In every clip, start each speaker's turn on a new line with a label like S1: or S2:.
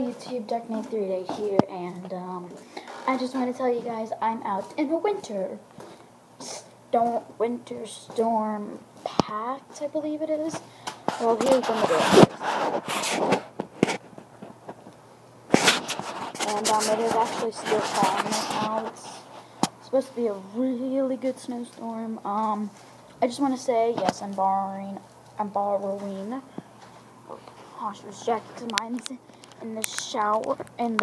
S1: YouTube, Dark Knight 3-Day here, and I just want to tell you guys I'm out in a winter storm pact, I believe it is. Well, here's one of it. And it is actually still falling right now. It's supposed to be a really good snowstorm. I just want to say, yes, I'm borrowing. Oh gosh, there's jackets of mine in the shower.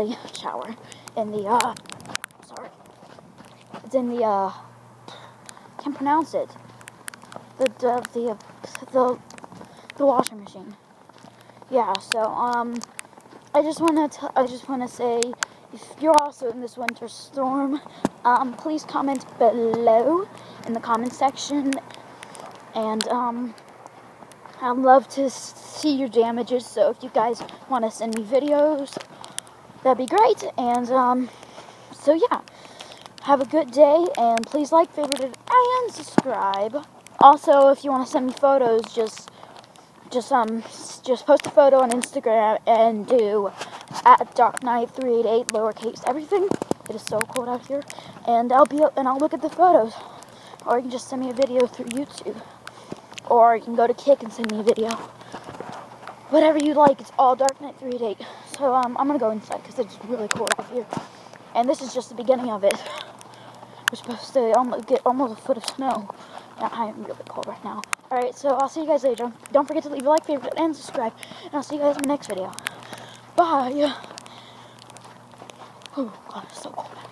S1: Sorry. It's in the, can't pronounce it. The washing machine. Yeah, so, I just want to say, if you're also in this winter storm, please comment below in the comment section, and, I'd love to see your damages, so if you guys want to send me videos, that'd be great, and, so yeah, have a good day, and please like, favorite, and subscribe. Also, if you want to send me photos, just post a photo on Instagram and do @DarkKnight388 lowercase everything. It is so cold out here, and I'll look at the photos, or you can just send me a video through YouTube. Or you can go to Kick and send me a video. Whatever you like, it's all Dark Knight 388. So, I'm going to go inside because it's really cold out here. And this is just the beginning of it. We're supposed to get almost a foot of snow. And I am really cold right now. Alright, so I'll see you guys later. Don't forget to leave a like, favorite, and subscribe. And I'll see you guys in the next video. Bye. Oh, God, it's so cold out here.